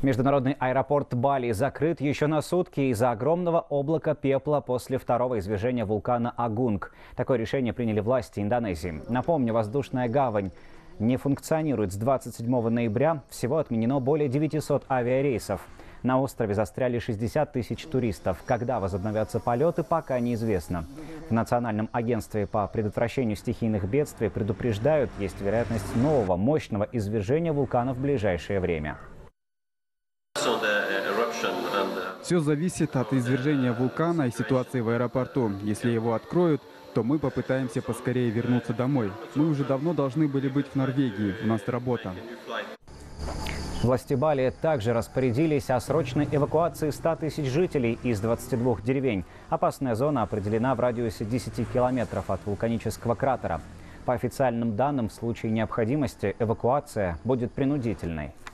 Международный аэропорт Бали закрыт еще на сутки из-за огромного облака пепла после второго извержения вулкана Агунг. Такое решение приняли власти Индонезии. Напомню, воздушная гавань не функционирует с 27 ноября. Всего отменено более 900 авиарейсов. На острове застряли 60 тысяч туристов. Когда возобновятся полеты, пока неизвестно. В Национальном агентстве по предотвращению стихийных бедствий предупреждают, есть вероятность нового мощного извержения вулкана в ближайшее время. Все зависит от извержения вулкана и ситуации в аэропорту. Если его откроют, то мы попытаемся поскорее вернуться домой. Мы уже давно должны были быть в Норвегии. У нас работа. Власти Бали также распорядились о срочной эвакуации 100 тысяч жителей из 22 деревень. Опасная зона определена в радиусе 10 километров от вулканического кратера. По официальным данным, в случае необходимости эвакуация будет принудительной.